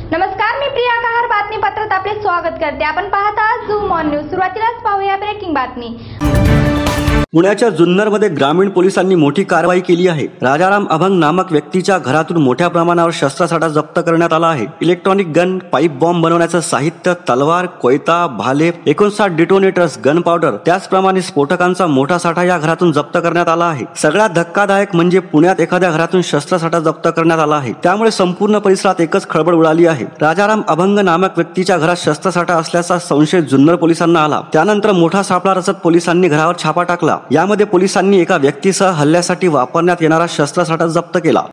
नमस्कार, मी प्रिया कहार बातमीपत्रात आपले स्वागत करते। आपण पाहत आहात झूम ऑन न्यूज। सुरुवातीलाच पाहूया ब्रेकिंग बातमी। पुण्याच्या जुन्नरमध्ये ग्रामीण पोलिसांनी मोठी कारवाई केली आहे। राजाराम अभंग नामक व्यक्तीच्या घरातून मोठ्या प्रमाणावर शस्त्रसाठा जप्त करण्यात आला आहे। इलेक्ट्रॉनिक गन, पाईप बॉम्ब बनवण्याचं साहित्य, तलवार, कोयता, भाले, 59 डिटोनेटर्स, गन पावडर, त्याचप्रमाणे स्फोटकांचा मोठा साठा या घरातून जप्त करण्यात आला आहे। सगळ्यात धक्कादायक म्हणजे पुण्यात एखाद्या घरातून शस्त्रसाठा जप्त करण्यात आला आहे, त्यामुळे संपूर्ण परिसरात एकच खळबळ उडाली आहे। राजाराम अभंग नामक व्यक्तीच्या घरात शस्त्रसाठा असल्याचा संशय जुन्नर पोलिसांना आला। त्यानंतर मोठा सापळा रचत पोलिसांनी घरावर छापा टाकला। यामध्ये पोलिसांनी एका व्यक्तीसह हल्ल्यासाठी वापरण्यात येणारा शस्त्रसाठा जप्त केला।